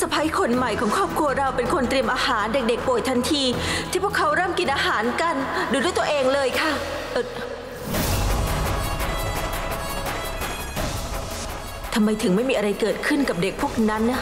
ะใภ้คนใหม่ของครอบครัวเราเป็นคนเตรียมอาหารเด็กๆป่วยทันทีที่พวกเขาเริ่มกินอาหารกันดูด้วยตัวเองเลยค่ะทำไมถึงไม่มีอะไรเกิดขึ้นกับเด็กพวกนั้นนะ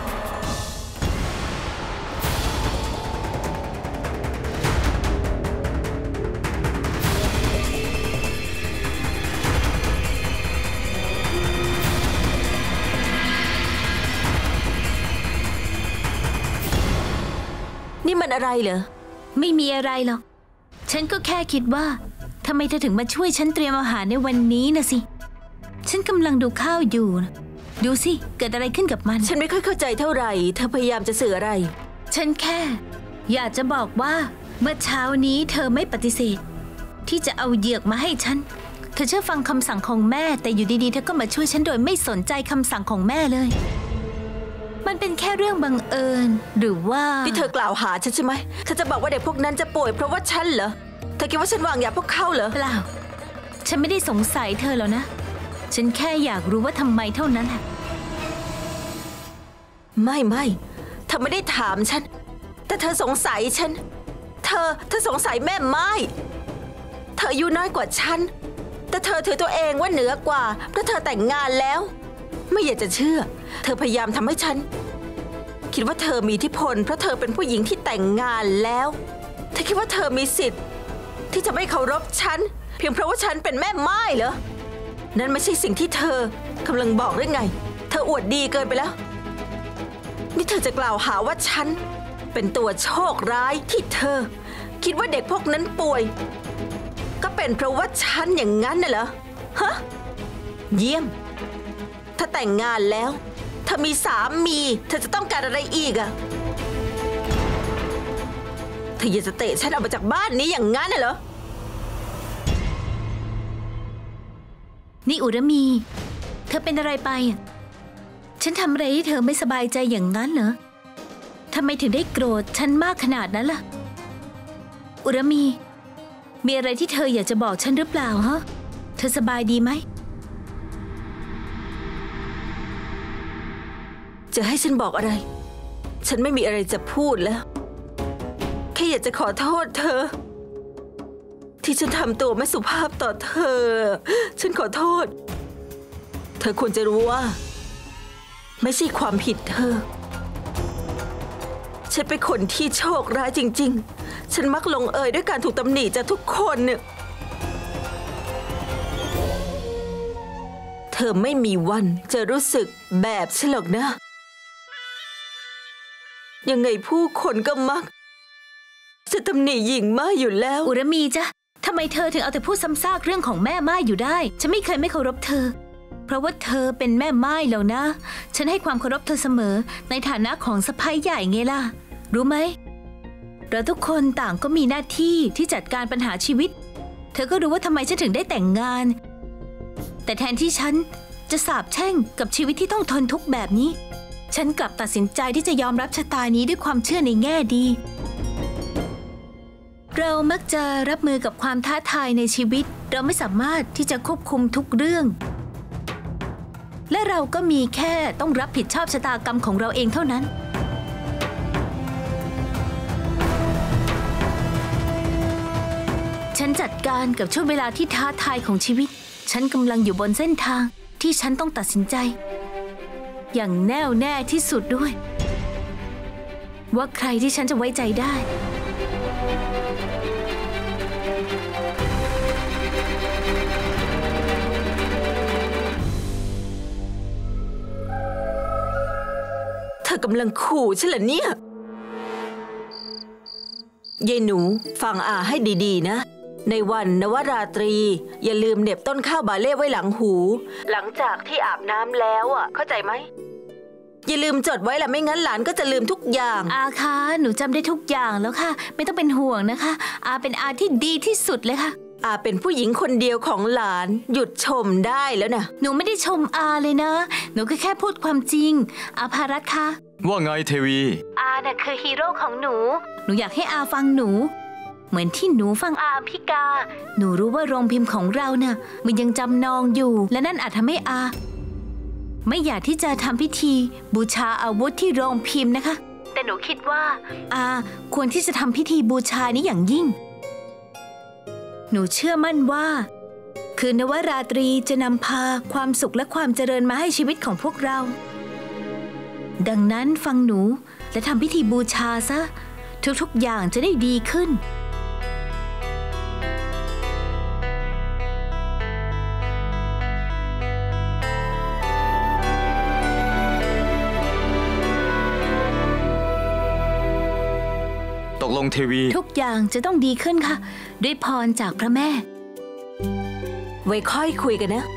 นี่มันอะไรเหรอไม่มีอะไรหรอกฉันก็แค่คิดว่าทำไมเธอถึงมาช่วยฉันเตรียมอาหารในวันนี้นะสิฉันกำลังดูข้าวอยู่ดูสิเกิดอะไรขึ้นกับมันฉันไม่ค่อยเข้าใจเท่าไหร่เธอพยายามจะสื่ออะไรฉันแค่อยากจะบอกว่าเมื่อเช้านี้เธอไม่ปฏิเสธที่จะเอาเหยือกมาให้ฉันเธอเชื่อฟังคำสั่งของแม่แต่อยู่ดีๆเธอก็มาช่วยฉันโดยไม่สนใจคำสั่งของแม่เลยมันเป็นแค่เรื่องบังเอิญหรือว่าที่เธอกล่าวหาฉันใช่ไหมเธอจะบอกว่าเด็กพวกนั้นจะป่วยเพราะว่าฉันเหรอเธอคิดว่าฉันวางยาพวกเขาเหรอเปล่าฉันไม่ได้สงสัยเธอแล้วนะฉันแค่อยากรู้ว่าทำไมเท่านั้นแหละไม่เธอไม่ได้ถามฉันแต่เธอสงสัยฉันเธอสงสัยแม่ไม้เธออายุน้อยกว่าฉันแต่เธอถือตัวเองว่าเหนือกว่าเพราะเธอแต่งงานแล้วไม่อยากจะเชื่อเธอพยายามทำให้ฉันคิดว่าเธอมีอิทธิพลเพราะเธอเป็นผู้หญิงที่แต่งงานแล้วเธอคิดว่าเธอมีสิทธิ์ที่จะไม่เคารพฉันเพียงเพราะว่าฉันเป็นแม่ไม้เหรอนั่นไม่ใช่สิ่งที่เธอกำลังบอกหรือไงเธออวดดีเกินไปแล้วนี่เธอจะกล่าวหาว่าฉันเป็นตัวโชคร้ายที่เธอคิดว่าเด็กพวกนั้นป่วยก็เป็นเพราะว่าฉันอย่างนั้นน่ะเหรอฮะเยี่ยมถ้าแต่งงานแล้วเธอมีสามีเธอจะต้องการอะไรอีกอะเธออยากจะเตะฉันออกมาจากบ้านนี้อย่างนั้นน่ะเหรอนี่อุรมีเธอเป็นอะไรไปฉันทำอะไรให้เธอไม่สบายใจอย่างนั้นเหรอทำไมถึงได้โกรธฉันมากขนาดนั้นล่ะอุรมีอะไรที่เธออยากจะบอกฉันหรือเปล่าฮะเธอสบายดีไหมจะให้ฉันบอกอะไรฉันไม่มีอะไรจะพูดแล้วแค่อยากจะขอโทษเธอที่ฉันทำตัวไม่สุภาพต่อเธอฉันขอโทษเธอควรจะรู้ว่าไม่ใช่ความผิดเธอฉันเป็นคนที่โชคร้ายจริงๆฉันมักลงเอยด้วยการถูกตำหนิจากทุกคนเนี่ยเธอไม่มีวันจะรู้สึกแบบฉันหรอกนะยังไงผู้คนก็มักจะตำหนิหญิงมากอยู่แล้วอุรมีจ๊ะทำไมเธอถึงเอาแต่พูดซ้ำซากเรื่องของแม่ไม้อยู่ได้ฉันไม่เคยไม่เคารพเธอเพราะว่าเธอเป็นแม่ไม้แล้วนะฉันให้ความเคารพเธอเสมอในฐานะของสะใภ้ใหญ่ไงล่ะรู้ไหมเราทุกคนต่างก็มีหน้าที่ที่จัดการปัญหาชีวิตเธอก็รู้ว่าทำไมฉันถึงได้แต่งงานแต่แทนที่ฉันจะสาปแช่งกับชีวิตที่ต้องทนทุกข์แบบนี้ฉันกลับตัดสินใจที่จะยอมรับชะตานี้ด้วยความเชื่อในแง่ดีเรามักจะรับมือกับความท้าทายในชีวิตเราไม่สามารถที่จะควบคุมทุกเรื่องและเราก็มีแค่ต้องรับผิดชอบชะตากรรมของเราเองเท่านั้นฉันจัดการกับช่วงเวลาที่ท้าทายของชีวิตฉันกำลังอยู่บนเส้นทางที่ฉันต้องตัดสินใจอย่างแน่วแน่ที่สุดด้วยว่าใครที่ฉันจะไว้ใจได้เธอกำลังขู่ฉันเหรอเนี่ยยายหนูฟังอาให้ดีๆนะในวันนวราตรีอย่าลืมเหน็บต้นข้าวบาเล่ไว้หลังหูหลังจากที่อาบน้ำแล้วเข้าใจไหมอย่าลืมจดไว้ล่ะไม่งั้นหลานก็จะลืมทุกอย่างอาคะหนูจำได้ทุกอย่างแล้วค่ะไม่ต้องเป็นห่วงนะคะอาเป็นอาที่ดีที่สุดเลยค่ะอาเป็นผู้หญิงคนเดียวของหลานหยุดชมได้แล้วนะหนูไม่ได้ชมอาเลยนะหนูก็แค่พูดความจริงอาภารัตน์คะว่าไงเทวีอาน่ะคือฮีโร่ของหนูอยากให้อาฟังหนูเหมือนที่หนูฟังอาพิกาหนูรู้ว่าโรงพิมพ์ของเราเนี่ยมันยังจำนองอยู่และนั่นอาจทำให้อาไม่อยากที่จะทำพิธีบูชาอาวุธที่โรงพิมพ์นะคะแต่หนูคิดว่าควรที่จะทำพิธีบูชานี้อย่างยิ่งหนูเชื่อมั่นว่าคืนนวราตรีจะนำพาความสุขและความเจริญมาให้ชีวิตของพวกเราดังนั้นฟังหนูและทำพิธีบูชาซะทุกๆอย่างจะได้ดีขึ้นตกลงเทวีทุกอย่างจะต้องดีขึ้นค่ะด้วยพรจากพระแม่ไว้ค่อยคุยกันนะ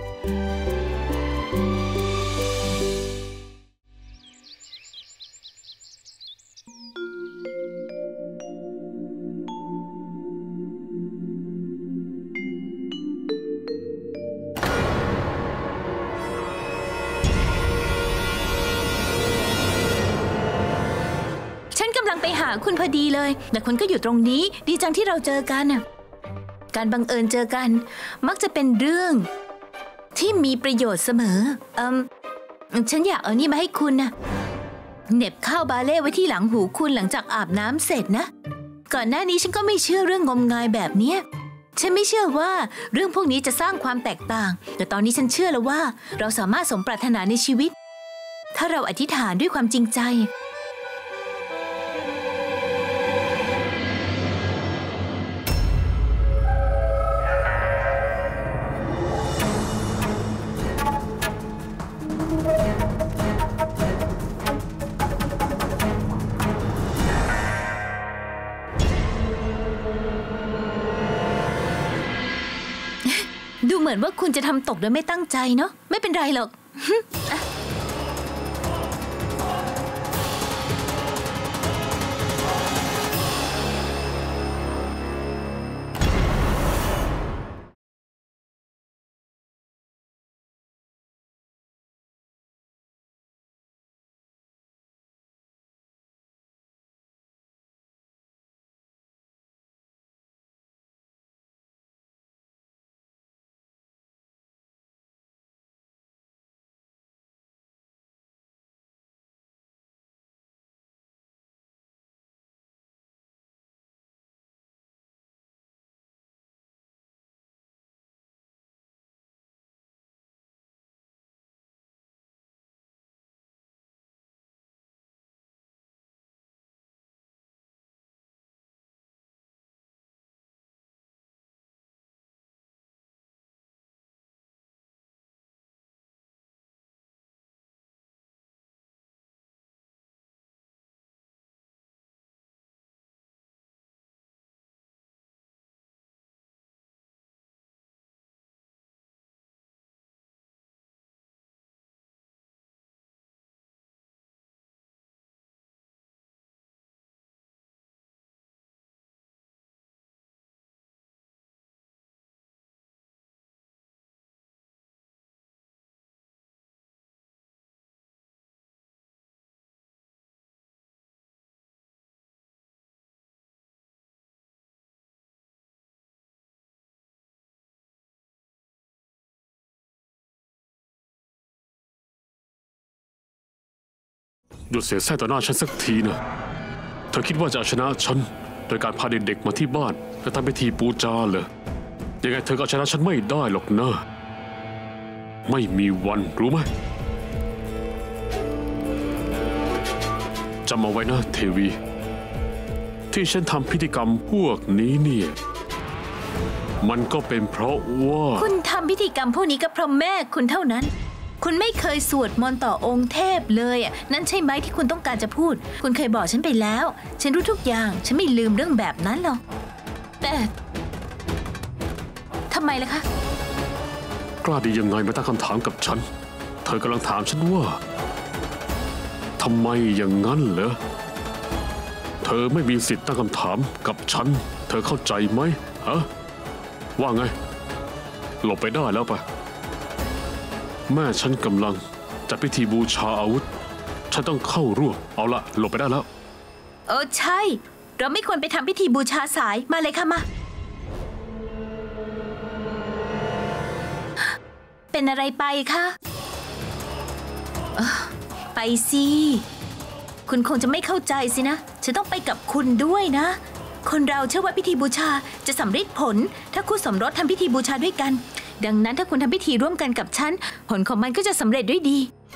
ไปหาคุณพอดีเลยแต่คุณก็อยู่ตรงนี้ดีจังที่เราเจอกันการบังเอิญเจอกันมักจะเป็นเรื่องที่มีประโยชน์เสมอฉันอยากเอานี่มาให้คุณนะเหน็บข้าวบาเล่ไว้ที่หลังหูคุณหลังจากอาบน้ำเสร็จนะก่อนหน้านี้ฉันก็ไม่เชื่อเรื่องงมงายแบบนี้ฉันไม่เชื่อว่าเรื่องพวกนี้จะสร้างความแตกต่างแต่ตอนนี้ฉันเชื่อแล้วว่าเราสามารถสมปรารถนาในชีวิตถ้าเราอธิษฐานด้วยความจริงใจดูเหมือนว่าคุณจะทำตกโดยไม่ตั้งใจเนาะไม่เป็นไรหรอกหยุดเสียแซ่ต่อหน้าฉันสักทีนะเธอคิดว่าจะเอาชนะฉันโดยการพาเด็กๆมาที่บ้านและทำพิธีปูจาเหรอยังไงเธอก็ชนะฉันไม่ได้หรอกนะไม่มีวันรู้ไหมจำเอาไว้นะเทวีที่ฉันทำพิธีกรรมพวกนี้เนี่ยมันก็เป็นเพราะว่าคุณทำพิธีกรรมพวกนี้ก็เพราะแม่คุณเท่านั้นคุณไม่เคยสวดมนต์ต่อองค์เทพเลยนั่นใช่ไหมที่คุณต้องการจะพูดคุณเคยบอกฉันไปแล้วฉันรู้ทุกอย่างฉันไม่ลืมเรื่องแบบนั้นหรอกแต่ทำไมล่ะคะกล้าดียังไงมาตั้งคำถามกับฉันเธอกำลังถามฉันว่าทำไมอย่างนั้นเหรอเธอไม่มีสิทธิ์ตั้งคำถามกับฉันเธอเข้าใจไหมฮะว่าไงหลบไปได้แล้วปะแม่ฉันกำลังจัดพิธีบูชาอาวุธฉันต้องเข้าร่วมเอาละหลบไปได้แล้วใช่เราไม่ควรไปทำพิธีบูชาสายมาเลยค่ะมาเป็นอะไรไปคะไปสิคุณคงจะไม่เข้าใจสินะฉันต้องไปกับคุณด้วยนะคนเราเชื่อว่าพิธีบูชาจะสำเร็จผลถ้าคู่สมรสทำพิธีบูชาด้วยกันดังนั้นถ้าคุณทำพิธีร่วมกันกับฉันผลของมันก็จะสำเร็จด้วยดี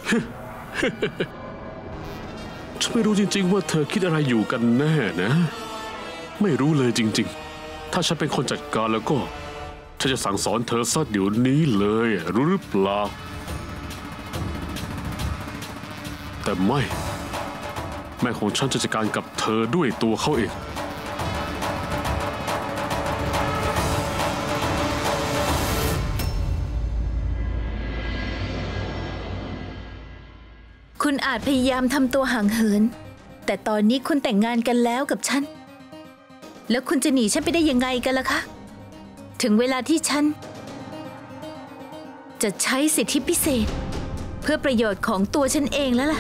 ฉันไม่รู้จริงๆว่าเธอคิดอะไรอยู่กันแน่นะไม่รู้เลยจริงๆถ้าฉันเป็นคนจัดการแล้วก็ฉันจะสั่งสอนเธอซะเดี๋ยวนี้เลยรู้หรือเปล่าแต่ไม่แม่ของฉันจะจัดการกับเธอด้วยตัวเขาเองคุณอาจพยายามทำตัวห่างเหินแต่ตอนนี้คุณแต่งงานกันแล้วกับฉันแล้วคุณจะหนีฉันไปได้ยังไงกันล่ะคะถึงเวลาที่ฉันจะใช้สิทธิพิเศษเพื่อประโยชน์ของตัวฉันเองแล้วล่ะ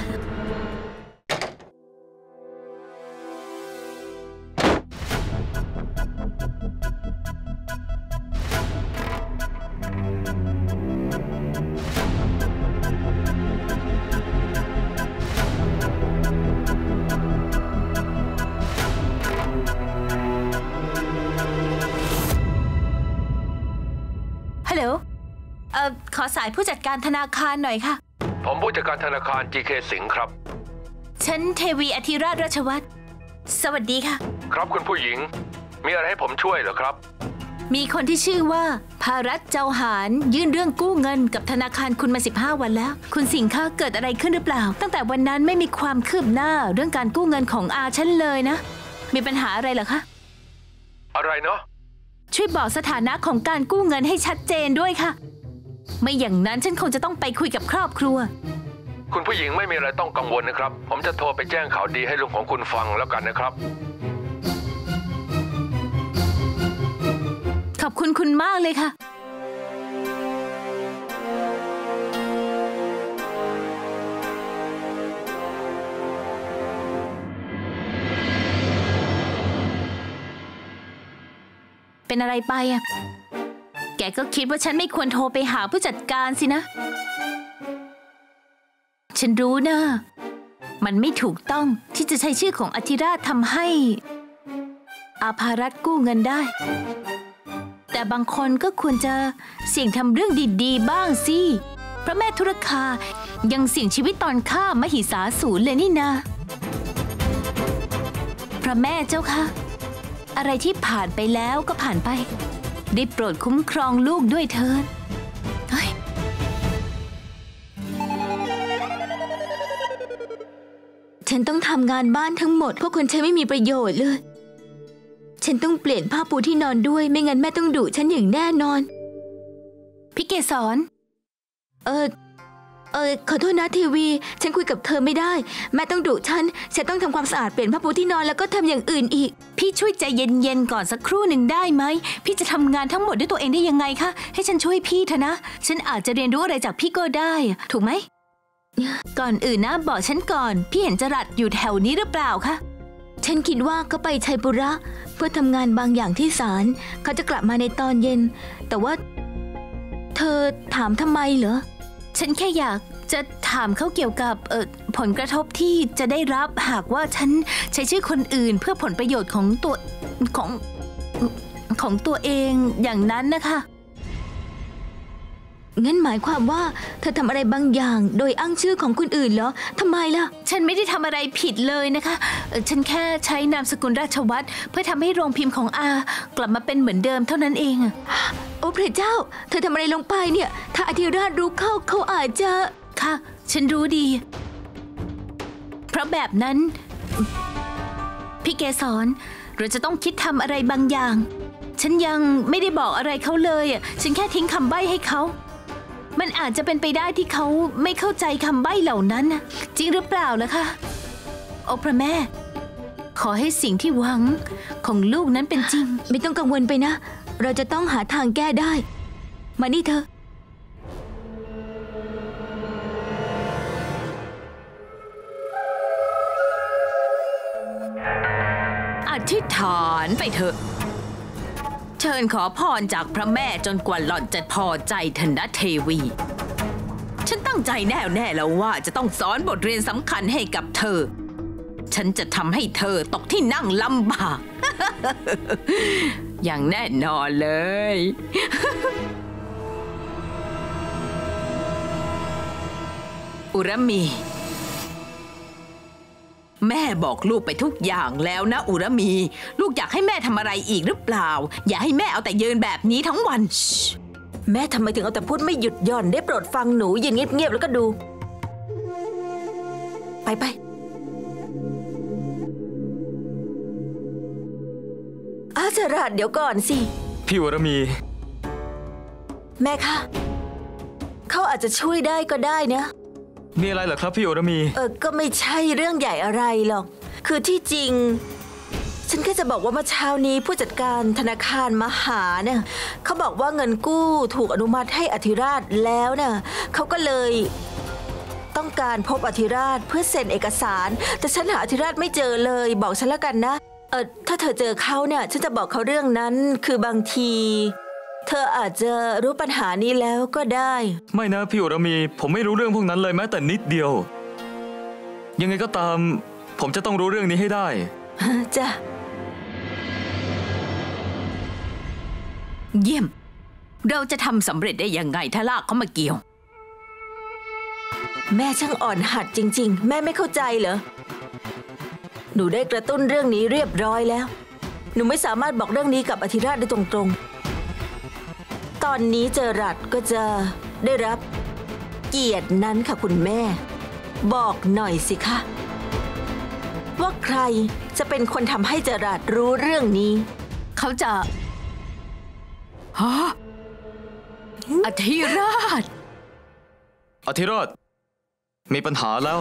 ฮัลโหลขอสายผู้จัดการธนาคารหน่อยค่ะผมผู้จัดการธนาคาร GK สิงห์ครับฉันเทวีอธิราชราชวัฒน์สวัสดีค่ะครับคุณผู้หญิงมีอะไรให้ผมช่วยเหรอครับมีคนที่ชื่อว่าภารัตน์เจ้าหารยื่นเรื่องกู้เงินกับธนาคารคุณมา15 วันแล้วคุณสิงห์คะเกิดอะไรขึ้นหรือเปล่าตั้งแต่วันนั้นไม่มีความคืบหน้าเรื่องการกู้เงินของอาฉันเลยนะมีปัญหาอะไรเหรอคะอะไรเนาะช่วยบอกสถานะของการกู้เงินให้ชัดเจนด้วยค่ะไม่อย่างนั้นฉันคงจะต้องไปคุยกับครอบครัวคุณผู้หญิงไม่มีอะไรต้องกังวลนะครับผมจะโทรไปแจ้งข่าวดีให้ลุงของคุณฟังแล้วกันนะครับขอบคุณคุณมากเลยค่ะเป็นอะไรไปอ่ะแกก็คิดว่าฉันไม่ควรโทรไปหาผู้จัดการสินะฉันรู้นะมันไม่ถูกต้องที่จะใช้ชื่อของอธิราชทำให้อาภารัตน์กู้เงินได้แต่บางคนก็ควรจะเสี่ยงทำเรื่องดีๆบ้างสิพระแม่ธุรคายังเสี่ยงชีวิตตอนฆ่ามหิสาสูรเลยนี่นะพระแม่เจ้าค่ะอะไรที่ผ่านไปแล้วก็ผ่านไปได้โปรดคุ้มครองลูกด้วยเถิดฉันต้องทำงานบ้านทั้งหมดเพราะคนใช้ไม่มีประโยชน์เลยฉันต้องเปลี่ยนผ้าปูที่นอนด้วยไม่งั้นแม่ต้องดุฉันอย่างแน่นอนพี่เกศรขอโทษนะทีวีฉันคุยกับเธอไม่ได้แม่ต้องดุฉันต้องทำความสะอาดเปลี่ยนผ้าปูที่นอนแล้วก็ทำอย่างอื่นอีกพี่ช่วยใจเย็นๆก่อนสักครู่หนึ่งได้ไหมพี่จะทำงานทั้งหมดด้วยตัวเองได้ยังไงคะให้ฉันช่วยพี่เถอะนะฉันอาจจะเรียนรู้อะไรจากพี่ก็ได้ถูกไหมก่อนอื่นนะบอกฉันก่อนพี่เห็นจรัสอยู่แถวนี้หรือเปล่าคะฉันคิดว่าเขาไปชัยปุระเพื่อทำงานบางอย่างที่ศาลเขาจะกลับมาในตอนเย็นแต่ว่าเธอถามทำไมเหรอฉันแค่อยากจะถามเขาเกี่ยวกับผลกระทบที่จะได้รับหากว่าฉันใช้ชื่อคนอื่นเพื่อผลประโยชน์ของตัวเองอย่างนั้นนะคะงั้นหมายความว่าเธอทำอะไรบางอย่างโดยอ้างชื่อของคนอื่นเหรอทำไมล่ะฉันไม่ได้ทำอะไรผิดเลยนะคะฉันแค่ใช้นามสกุลราชวัฒน์เพื่อทำให้โรงพิมพ์ของอากลับมาเป็นเหมือนเดิมเท่านั้นเองโอ้พระเจ้าเธอทำอะไรลงไปเนี่ยถ้าอธิราชรู้เขาอาจจะค่ะฉันรู้ดีเพราะแบบนั้นพี่เกศรเราจะต้องคิดทำอะไรบางอย่างฉันยังไม่ได้บอกอะไรเขาเลยฉันแค่ทิ้งคำใบ้ให้เขามันอาจจะเป็นไปได้ที่เขาไม่เข้าใจคำใบ้เหล่านั้นจริงหรือเปล่าล่ะคะโอ้พระแม่ขอให้สิ่งที่หวังของลูกนั้นเป็นจริงไม่ต้องกังวลไปนะเราจะต้องหาทางแก้ได้มานี่เธออธิษฐานไปเถอะเชิญขอพรจากพระแม่จนกว่าหล่อนจะพอใจเถอะนะเทวีฉันตั้งงใจแน่วแน่แล้วว่าจะต้องสอนบทเรียนสำคัญให้กับเธอฉันจะทำให้เธอตกที่นั่งลำบาก อย่างแน่นอนเลย อุรมีแม่บอกลูกไปทุกอย่างแล้วนะอุรมีลูกอยากให้แม่ทำอะไรอีกหรือเปล่าอย่าให้แม่เอาแต่ยืนแบบนี้ทั้งวันแม่ทำไมถึงเอาแต่พูดไม่หยุดหย่อนได้โปรดฟังหนูยืนเงียบๆแล้วก็ดูไปจรัสเดี๋ยวก่อนสิพี่วรมีแม่คะเขาอาจจะช่วยได้ก็ได้นะมีอะไรเหรอครับพี่วรมีก็ไม่ใช่เรื่องใหญ่อะไรหรอกคือที่จริงฉันแค่จะบอกว่าเมื่อเช้านี้ผู้จัดการธนาคารมาหาเนี่ยเขาบอกว่าเงินกู้ถูกอนุมัติให้อธิราชแล้วเนี่ยเขาก็เลยต้องการพบอธิราชเพื่อเซ็นเอกสารแต่ฉันหาอธิราชไม่เจอเลยบอกฉันแล้วกันนะถ้าเธอเจอเขาเนี่ยฉันจะบอกเขาเรื่องนั้นคือบางทีเธออาจจะรู้ปัญหานี้แล้วก็ได้ไม่นะพี่วรมีผมไม่รู้เรื่องพวกนั้นเลยแม้แต่นิดเดียวยังไงก็ตามผมจะต้องรู้เรื่องนี้ให้ได้จ้ะเยี่ยมเราจะทำสำเร็จได้ยังไงถ้าลากเขามาเกี่ยวแม่ช่างอ่อนหัดจริงๆแม่ไม่เข้าใจเหรอหนูได้กระตุ้นเรื่องนี้เรียบร้อยแล้วหนูไม่สามารถบอกเรื่องนี้กับอธิราชได้ตรงๆตอนนี้เจอรัดก็จะได้รับเกียรตินั้นค่ะคุณแม่บอกหน่อยสิคะว่าใครจะเป็นคนทำให้เจอรัดรู้เรื่องนี้เขาจะฮะอธิราชมีปัญหาแล้ว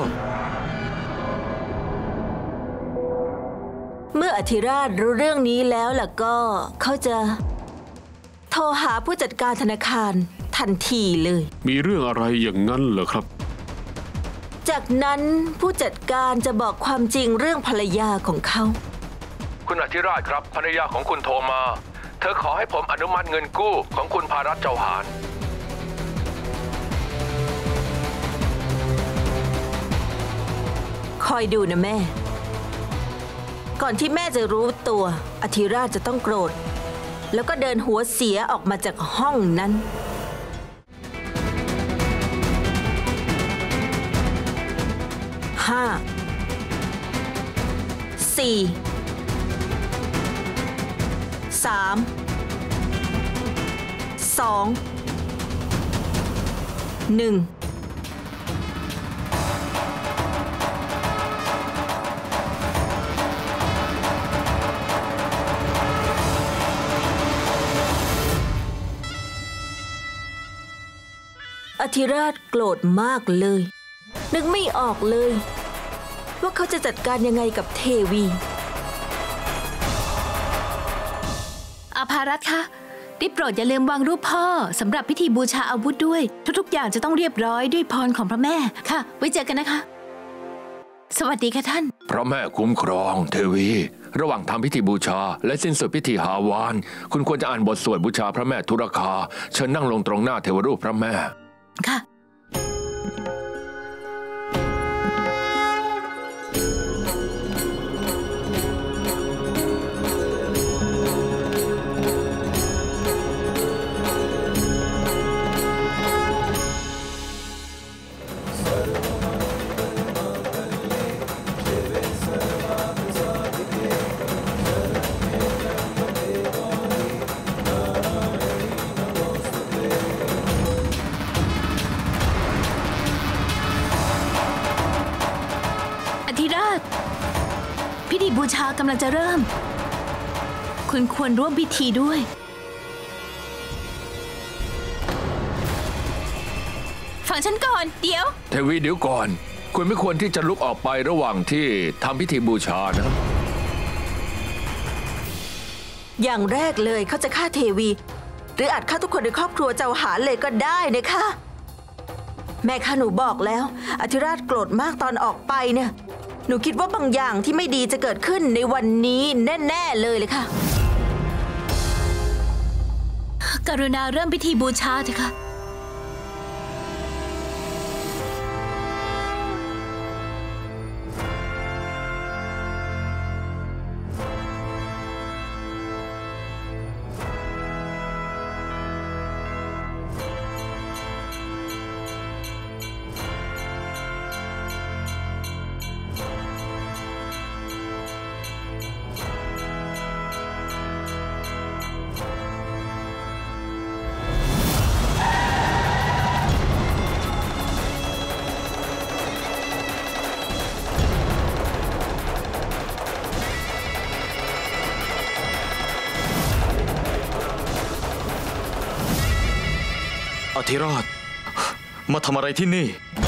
เมื่ออธิราชรู้เรื่องนี้แล้วล่ะก็เขาจะโทรหาผู้จัดการธนาคารทันทีเลยมีเรื่องอะไรอย่างนั้นเหรอครับจากนั้นผู้จัดการจะบอกความจริงเรื่องภรรยาของเขาคุณอธิราชครับภรรยาของคุณโทรมาเธอขอให้ผมอนุมัติเงินกู้ของคุณภารัตน์เจ้าหานคอยดูนะแม่ก่อนที่แม่จะรู้ตัวอธิราชจะต้องโกรธแล้วก็เดินหัวเสียออกมาจากห้องนั้น5 4 3 2 1อธิราชโกรธมากเลยนึกไม่ออกเลยว่าเขาจะจัดการยังไงกับเทวีอาภารัตน์คะได้โปรดอย่าลืมวางรูปพ่อสำหรับพิธีบูชาอาวุธด้วยทุกๆอย่างจะต้องเรียบร้อยด้วยพรของพระแม่ค่ะไว้เจอกันนะคะสวัสดีค่ะท่านพระแม่คุ้มครองเทวีระหว่างทำพิธีบูชาและสิ้นสุดพิธีหาวานคุณควรจะอ่านบทสวดบูชาพระแม่ธุรคาเชิญนั่งลงตรงหน้าเทวรูปพระแม่ค่ะพิธีบูชากำลังจะเริ่มคุณควรร่วมพิธีด้วยฟังฉันก่อนเดี๋ยวเทวีเดี๋ยวก่อนคุณไม่ควรที่จะลุกออกไประหว่างที่ทำพิธีบูชานะอย่างแรกเลยเขาจะฆ่าเทวีหรืออาจฆ่าทุกคนในครอบครัวเจ้าหานเลยก็ได้นะคะแม่ข้าหนูบอกแล้วอธิราชโกรธมากตอนออกไปเนี่ยหนูคิดว่าบางอย่างที่ไม่ดีจะเกิดขึ้นในวันนี้แน่ๆเลยค่ะกรุณาเริ่มพิธีบูชาเถอะค่ะธิราชมาทำอะไรที่นี่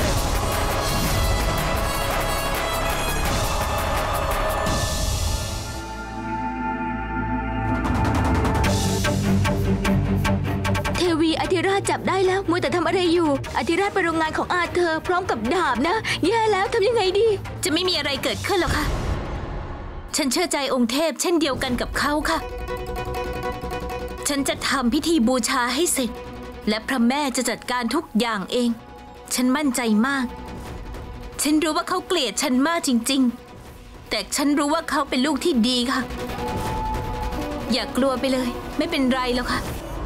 เทวีอธิราชจับได้แล้วมัวแต่ทำอะไรอยู่อธิราชไปโรงงานของอาเธอพร้อมกับดาบนะแย่แล้วทำยังไงดีจะไม่มีอะไรเกิดขึ้นหรอกค่ะฉันเชื่อใจองค์เทพเช่นเดียวกันกับเขาค่ะฉันจะทำพิธีบูชาให้เสร็จและพระแม่จะจัดการทุกอย่างเองฉันมั่นใจมากฉันรู้ว่าเขาเกลียดฉันมากจริงๆแต่ฉันรู้ว่าเขาเป็นลูกที่ดีค่ะอย่ากลัวไปเลยไม่เป็นไรหรอกค่ะ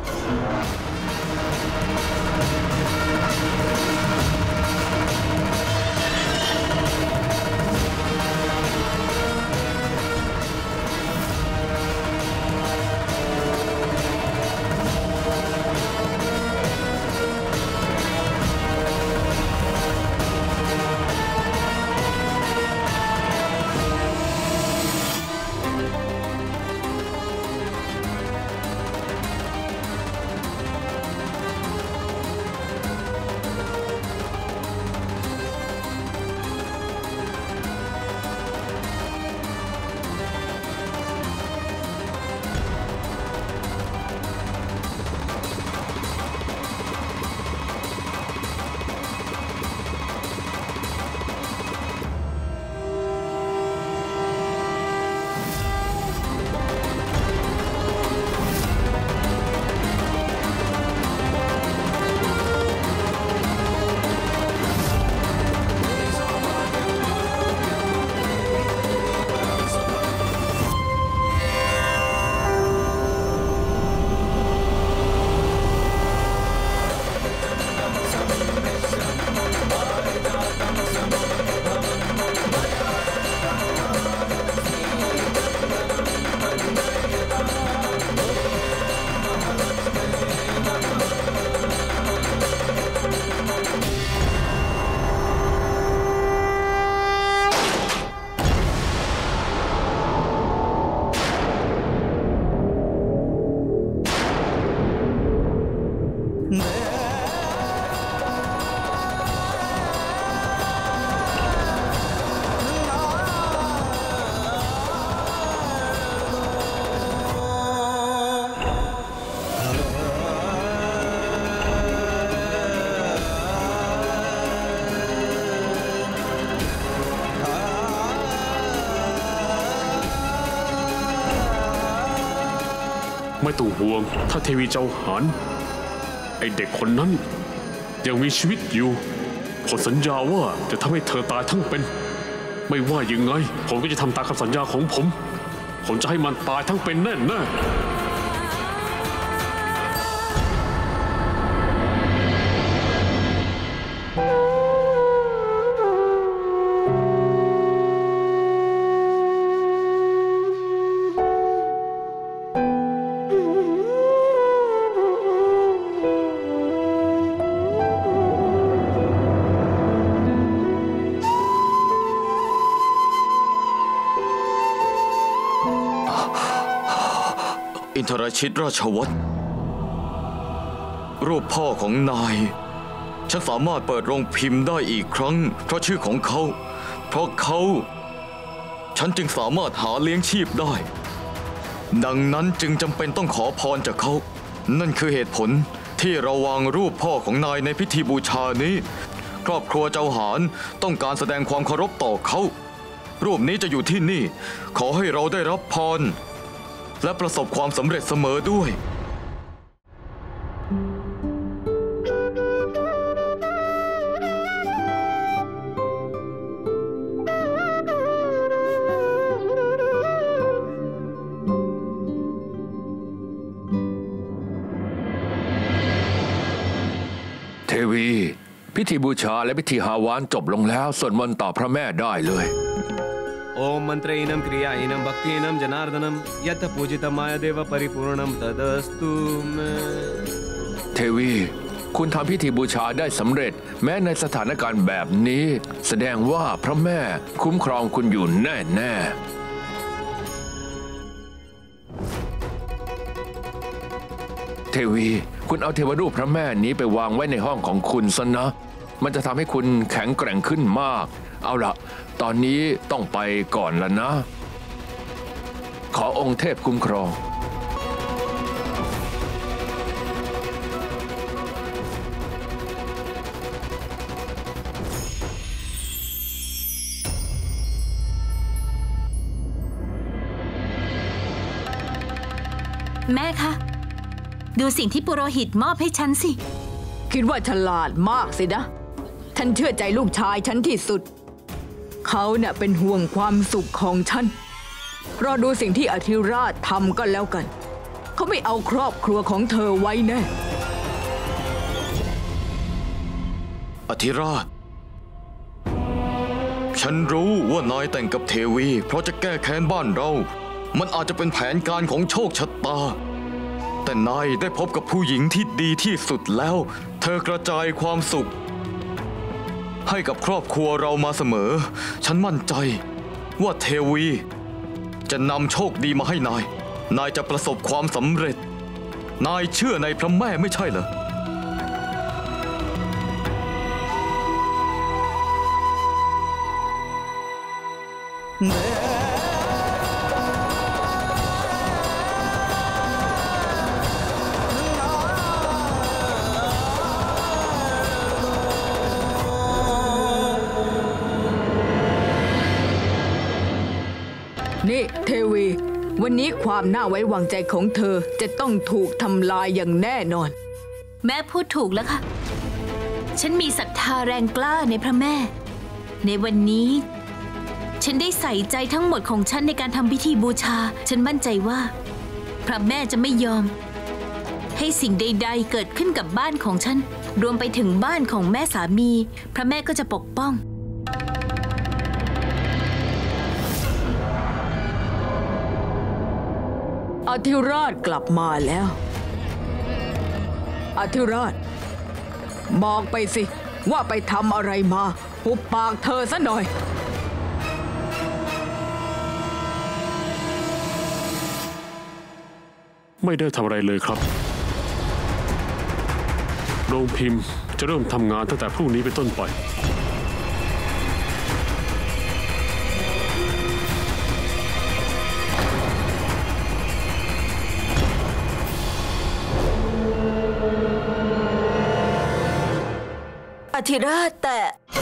ไม่ต้องห่วงถ้าเทวีเจ้าหานไอเด็กคนนั้นยังมีชีวิตอยู่ผมสัญญาว่าจะทำให้เธอตายทั้งเป็นไม่ว่ายังไงผมก็จะทำตามคำสัญญาของผมจะให้มันตายทั้งเป็นแน่ๆอินทรชิตราชวัตรรูปพ่อของนายฉันสามารถเปิดโรงพิมพ์ได้อีกครั้งเพราะชื่อของเขาเพราะเขาฉันจึงสามารถหาเลี้ยงชีพได้ดังนั้นจึงจำเป็นต้องขอพรจากเขานั่นคือเหตุผลที่เราวางรูปพ่อของนายในพิธีบูชานี้ครอบครัวเจ้าหานต้องการแสดงความเคารพต่อเขารูปนี้จะอยู่ที่นี่ขอให้เราได้รับพรและประสบความสำเร็จเสมอด้วยเทวีพิธีบูชาและพิธีหาวานจบลงแล้วสวดมนต์ต่อพระแม่ได้เลย ओम मंत्रेणं क्रियाणं भक्तिनं जनार्दनं यत् पूजितमायदेव परिपूर्णं तदस्तु เทวีคุณทำพิธีบูชาได้สำเร็จแม้ในสถานการณ์แบบนี้แสดงว่าพระแม่คุ้มครองคุณอยู่แน่ๆเทวีคุณเอาเทวรูปพระแม่นี้ไปวางไว้ในห้องของคุณซะนะ มันจะทำให้คุณแข็งแกร่งขึ้นมาก เอาล่ะ ตอนนี้ต้องไปก่อนแล้วนะ ขอองค์เทพคุ้มครองแม่คะ ดูสิ่งที่ปุโรหิตมอบให้ฉันสิคิดว่าฉลาดมากสินะ ฉันเชื่อใจลูกชายฉันที่สุด เขาเนี่ยเป็นห่วงความสุขของฉัน รอดูสิ่งที่อธิราชทำก็แล้วกัน เขาไม่เอาครอบครัวของเธอไว้แน่อธิราช ฉันรู้ว่านายแต่งกับเทวีเพราะจะแก้แค้นบ้านเรา มันอาจจะเป็นแผนการของโชคชะตา แต่นายได้พบกับผู้หญิงที่ดีที่สุดแล้ว เธอกระจายความสุขให้กับครอบครัวเรามาเสมอ ฉันมั่นใจว่าเทวีจะนำโชคดีมาให้นาย นายจะประสบความสำเร็จ นายเชื่อในพระแม่ไม่ใช่เหรอนี่เทวี วันนี้ความน่าไว้วางใจของเธอจะต้องถูกทำลายอย่างแน่นอนแม่พูดถูกแล้วค่ะ ฉันมีศรัทธาแรงกล้าในพระแม่ ในวันนี้ ฉันได้ใส่ใจทั้งหมดของฉันในการทำพิธีบูชา ฉันมั่นใจว่า พระแม่จะไม่ยอม ให้สิ่งใดๆเกิดขึ้นกับบ้านของฉัน รวมไปถึงบ้านของแม่สามี พระแม่ก็จะปกป้องอธิราชกลับมาแล้ว อธิราช บอกไปสิว่าไปทำอะไรมาหุบปากเธอซะหน่อยไม่ได้ทำอะไรเลยครับ โรงพิมพ์จะเริ่มทำงานตั้งแต่พรุ่งนี้เป็นต้นไปอธิราชแต่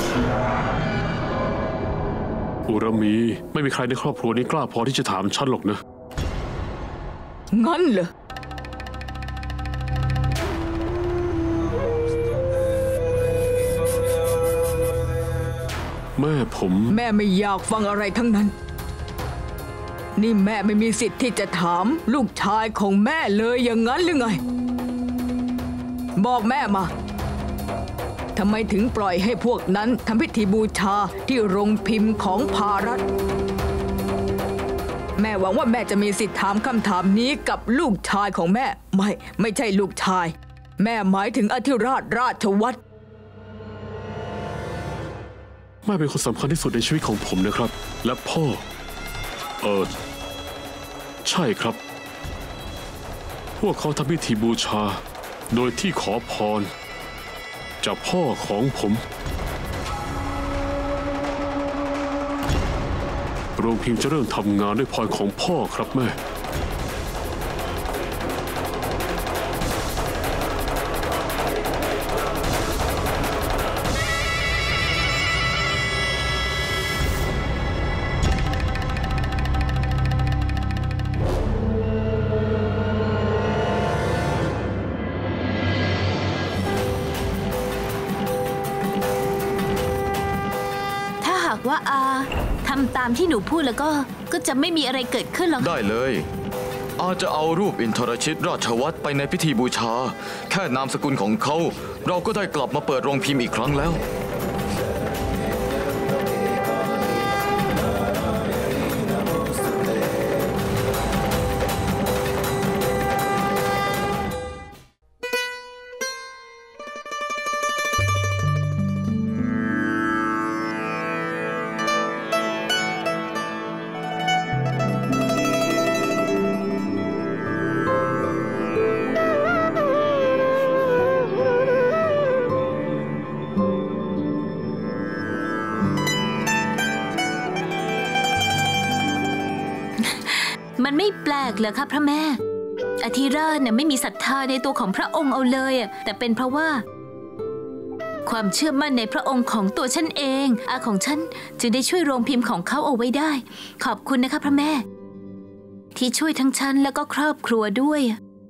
อุรมีไม่มีใครในครอบครัวนี้กล้าพอที่จะถามฉันหรอกนะงั้นเหรอแม่ผมแม่ไม่อยากฟังอะไรทั้งนั้น นี่แม่ไม่มีสิทธิ์ที่จะถามลูกชายของแม่เลยอย่างนั้นหรือไง บอกแม่มาทำไมถึงปล่อยให้พวกนั้นทำพิธีบูชาที่โรงพิมพ์ของภารัตแม่หวังว่าแม่จะมีสิทธิ์ถามคำถามนี้กับลูกชายของแม่ไม่ใช่ลูกชาย แม่หมายถึงอธิราชราชวัตรแม่เป็นคนสำคัญที่สุดในชีวิตของผมนะครับ และพ่อ ใช่ครับ พวกเขาทำพิธีบูชา โดยที่ขอพรจากพ่อของผมโรงพิมพ์จะเริ่มทำงานด้วยพรของพ่อครับแม่ถ้าหากว่าอาทำตามที่หนูพูดแล้วก็จะไม่มีอะไรเกิดขึ้นหรอกได้เลย อาจจะเอารูปอินทรชิตราชวัตรไปในพิธีบูชา แค่นามสกุลของเขา เราก็ได้กลับมาเปิดโรงพิมพ์อีกครั้งแล้วอมันไม่แปลกเหรอคะพระแม่อธิราชน่ะไม่มีศรัทธาในตัวของพระองค์เอาเลยแต่เป็นเพราะว่าความเชื่อมั่นในพระองค์ของตัวฉันเองอาของฉันจึงได้ช่วยโรงพิมพ์ของเขาเอาไว้ได้ขอบคุณนะคะพระแม่ที่ช่วยทั้งฉันแล้วก็ครอบครัวด้วย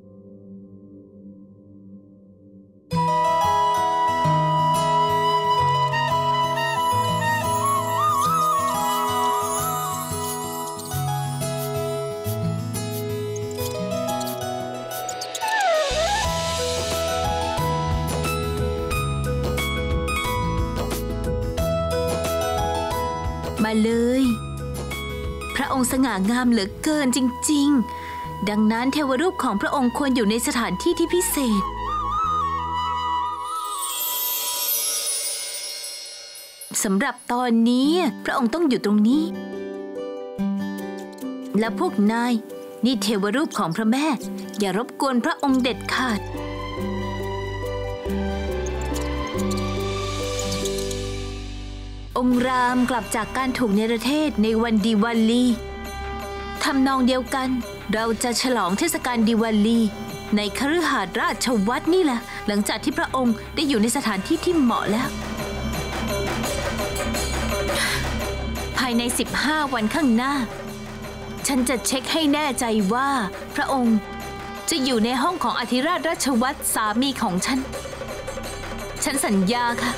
มาเลยพระองค์สง่างามเหลือเกินจริงๆดังนั้นเทวรูปของพระองค์ควรอยู่ในสถานที่ที่พิเศษสำหรับตอนนี้พระองค์ต้องอยู่ตรงนี้และพวกนายนี่เทวรูปของพระแม่อย่ารบกวนพระองค์เด็ดขาดองค์รามกลับจากการถูกเนรเทศในวันดิวาลีทำนองเดียวกันเราจะฉลองเทศกาลดิวาลีในคฤหาสน์ราชวัตรนี่แหละหลังจากที่พระองค์ได้อยู่ในสถานที่ที่เหมาะแล้วภายใน15 วันข้างหน้าฉันจะเช็คให้แน่ใจว่าพระองค์จะอยู่ในห้องของอธิราชราชวัตรสามีของฉันสัญญาค่ะ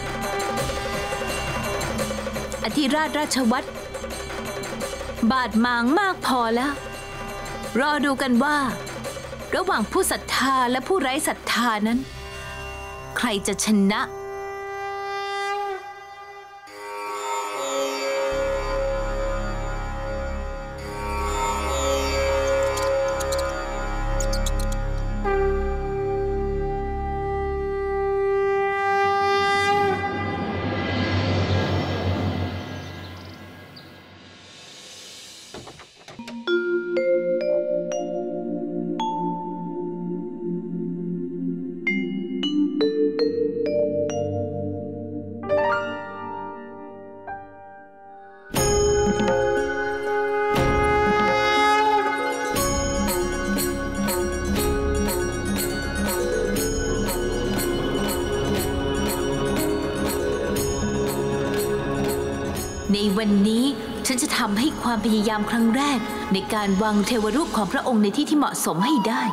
อธิราชราชวัตรบาดหมางมากพอแล้วรอดูกันว่าระหว่างผู้ศรัทธาและผู้ไร้ศรัทธานั้นใครจะชนะในวันนี้ฉันจะทำให้ความพยายามครั้งแรกในการวางเทวรูปของพระองค์ในที่ที่เหมาะสมให้ได้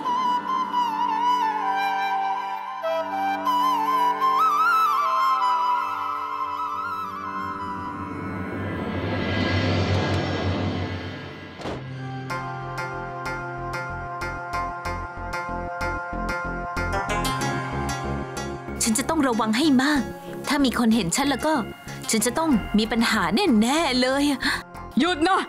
ฉันจะต้องระวังให้มากถ้ามีคนเห็นฉันแล้วก็ฉันจะต้องมีปัญหาแน่ๆเลยหยุดนะ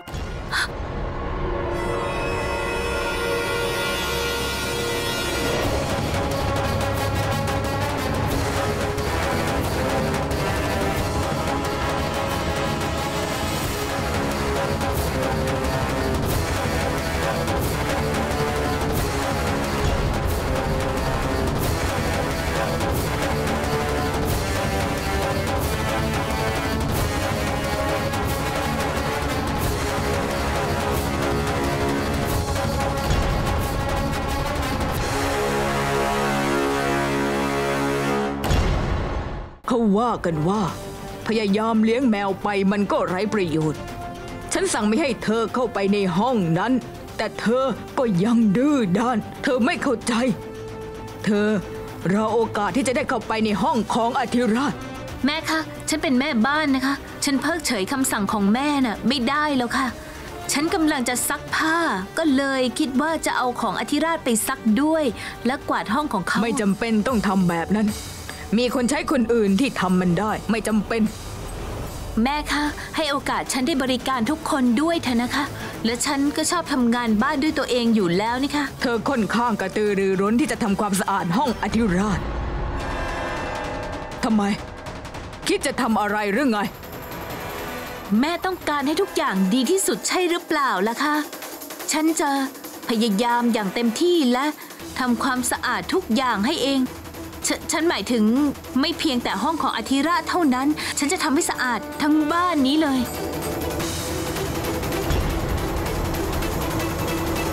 เขาว่ากันว่าพยายามเลี้ยงแมวไปมันก็ไร้ประโยชน์ฉันสั่งไม่ให้เธอเข้าไปในห้องนั้นแต่เธอก็ยังดื้อด้านเธอไม่เข้าใจเธอรอโอกาสที่จะได้เข้าไปในห้องของอธิราชแม่คะฉันเป็นแม่บ้านนะคะฉันเพิกเฉยคำสั่งของแม่น่ะไม่ได้แล้วค่ะฉันกำลังจะซักผ้าก็เลยคิดว่าจะเอาของอธิราชไปซักด้วยและกวาดห้องของเขาไม่จำเป็นต้องทำแบบนั้นมีคนใช้คนอื่นที่ทำมันได้ไม่จำเป็นแม่คะให้โอกาสฉันได้บริการทุกคนด้วยเถอะนะคะและฉันก็ชอบทำงานบ้านด้วยตัวเองอยู่แล้วนี่ค่ะเธอค่อนข้างกระตือรือร้นที่จะทำความสะอาดห้องอธิราชทำไมคิดจะทำอะไรหรือไงแม่ต้องการให้ทุกอย่างดีที่สุดใช่หรือเปล่าล่ะคะฉันจะพยายามอย่างเต็มที่และทำความสะอาดทุกอย่างให้เองฉันหมายถึงไม่เพียงแต่ห้องของอธิราชเท่านั้นฉันจะทำให้สะอาดทั้งบ้านนี้เลย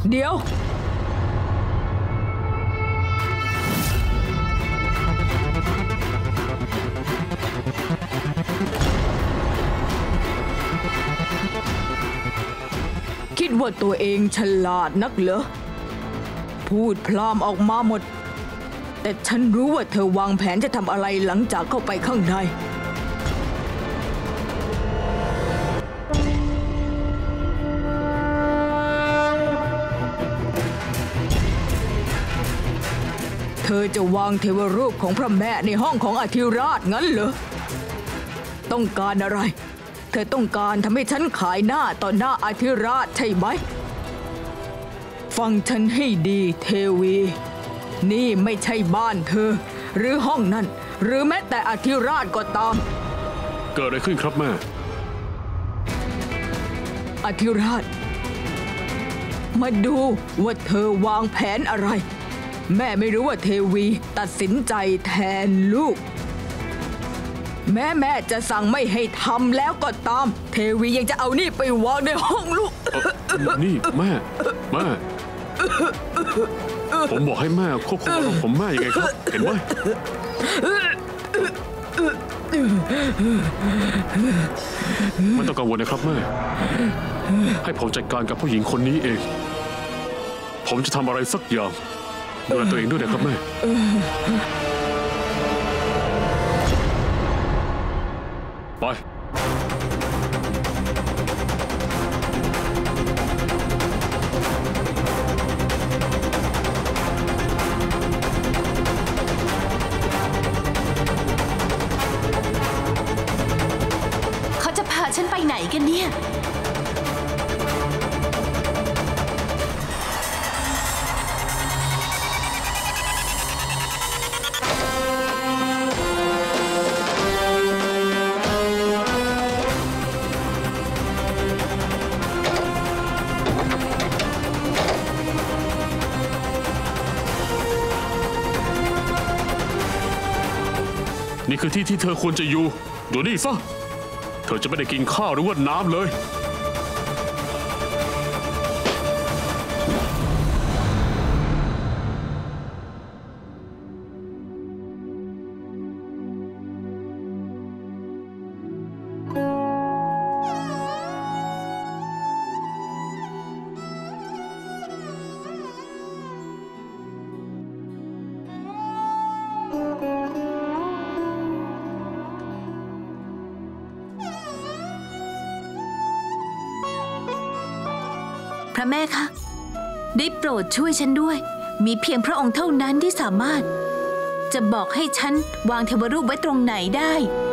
เดี๋ยวคิดว่าตัวเองฉลาดนักเหรอพูดพล่ามออกมาหมดแต่ฉันรู้ว่าเธอวางแผนจะทำอะไรหลังจากเข้าไปข้างในเธอจะวางเทวรูปของพระแม่ในห้องของอธิราชงั้นเหรอต้องการอะไรเธอต้องการทำให้ฉันขายหน้าต่อหน้าอธิราชใช่ไหมฟังฉันให้ดีเทวีนี่ไม่ใช่บ้านเธอหรือห้องนั่นหรือแม้แต่อธิราชก็ตามเกิดอะไรขึ้นครับแม่อธิราชมาดูว่าเธอวางแผนอะไรแม่ไม่รู้ว่าเทวีตัดสินใจแทนลูกแม่จะสั่งไม่ให้ทำแล้วก็ตามเทวียังจะเอานี่ไปวางในห้องลูกนี่แม่ผมบอกให้แม่ควบคุมอารมณ์ของแม่ยังไงครับเห็นไหมไม่ต้องกังวลนะครับแม่ให้ผมจัดการกับผู้หญิงคนนี้เองผมจะทำอะไรสักอย่างดูแลตัวเองด้วยนะครับแม่ไปเขาจะพาฉันไปไหนกันเนี่ยนี่คือที่ที่เธอควรจะอยู่ดูนี่ซะเธอจะไม่ได้กินข้าวหรือว่าน้ำเลยพระแม่คะได้โปรดช่วยฉันด้วยมีเพียงพระองค์เท่านั้นที่สามารถจะบอกให้ฉันวางเทวรูปไว้ตรงไหนได้